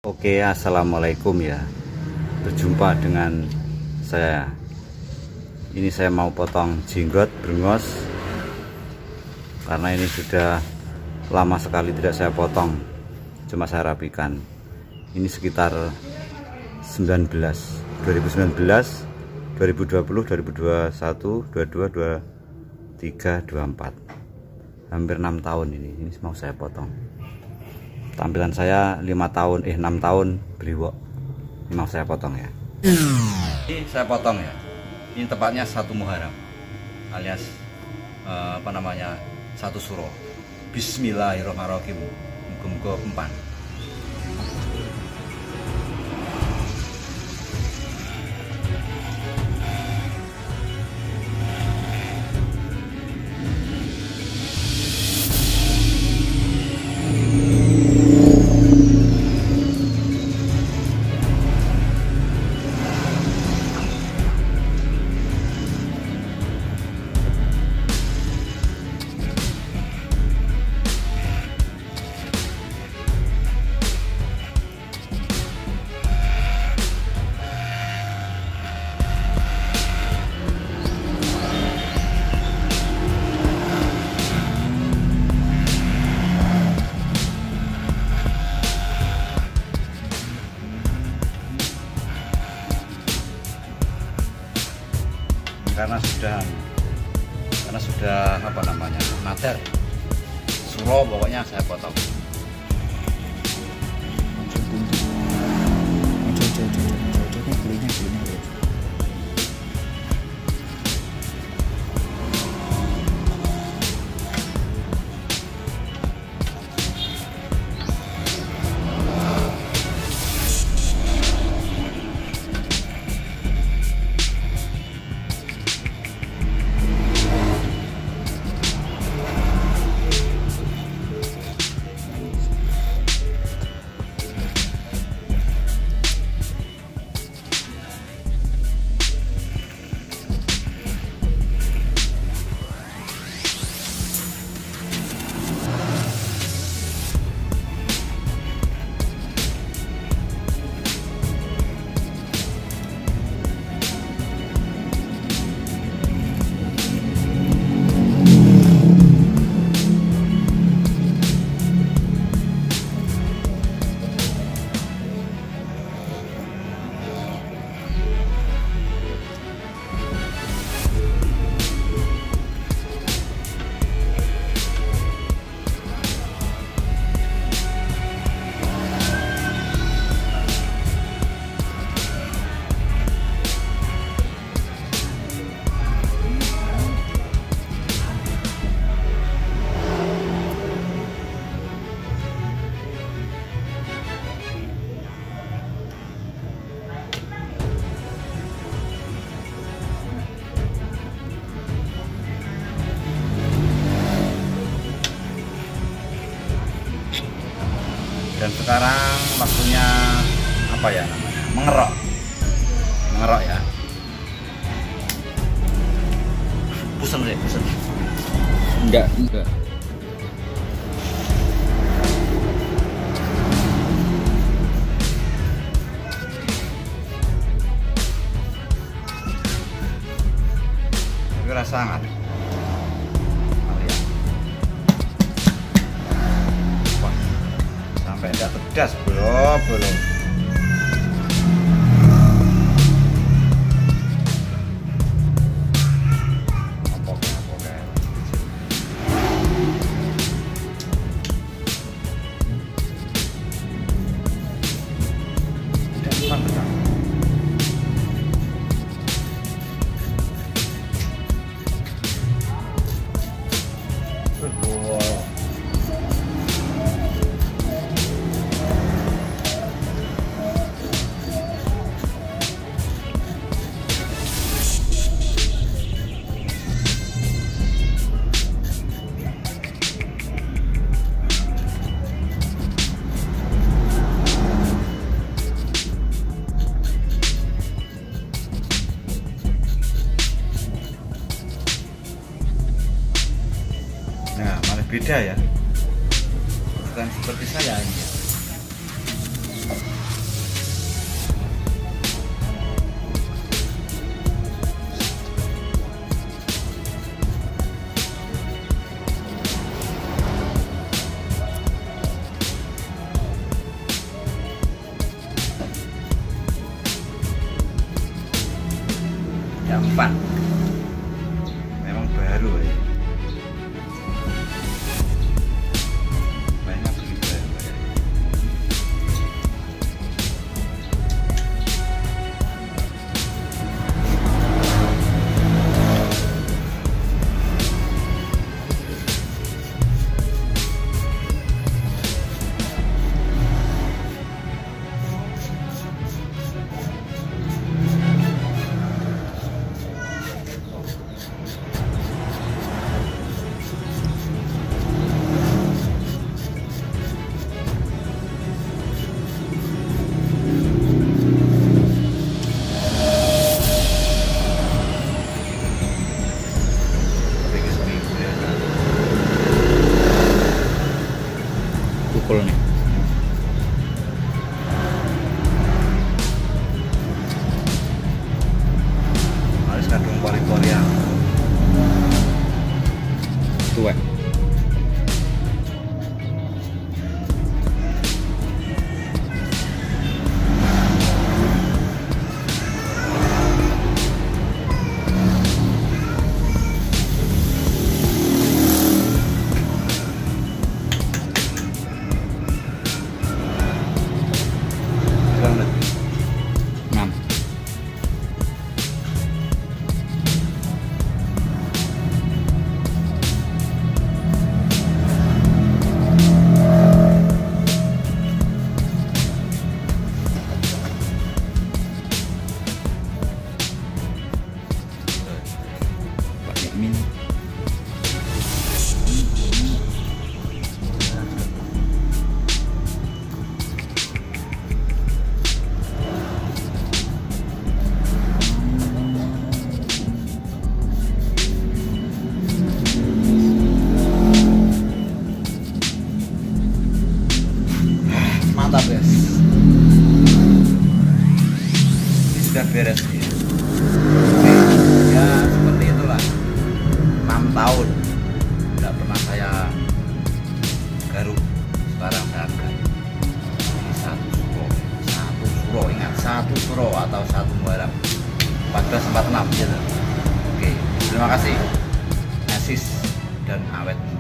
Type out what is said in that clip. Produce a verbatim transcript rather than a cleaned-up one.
Oke, assalamualaikum ya. Berjumpa dengan saya. Ini saya mau potong jenggot brengos karena ini sudah lama sekali tidak saya potong, cuma saya rapikan. Ini sekitar sembilan belas, dua ribu sembilan belas, dua ribu dua puluh, dua ribu dua puluh satu, dua ribu dua puluh dua, dua ribu dua puluh tiga, dua ribu dua puluh empat. Hampir enam tahun ini. Ini mau saya potong. Tampilan saya lima tahun, eh enam tahun beliwok. Ini mau saya potong ya. Ini saya potong ya. Ini tepatnya satu Muharram, alias eh, apa namanya satu Suro. Bismillahirrahmanirrahim. Muga-muga empan. Karena sudah karena sudah apa namanya mater Suro, pokoknya saya potong. Dan sekarang waktunya apa ya namanya? Mengerok. Mengerok ya. Pusen deh, pusen. Enggak, enggak. Tapi rasa hangat. Sampai enggak pedas, bro, belum. Beda ya, bukan seperti saya ini. Ivan. Memang baru ya. Banyak begitu ya. Pukul nih. Harus kadung pori-pori yang Tua. banget. enam. Pakai min. Mantap guys, ini sudah beres ya. Ya seperti itulah, enam tahun tidak pernah saya garuk, sekarang saya garuk. Ini satu suro, satu suro, ingat satu suro atau satu Muharram empat belas empat puluh enam gitu. Oke, terima kasih, asis dan awet.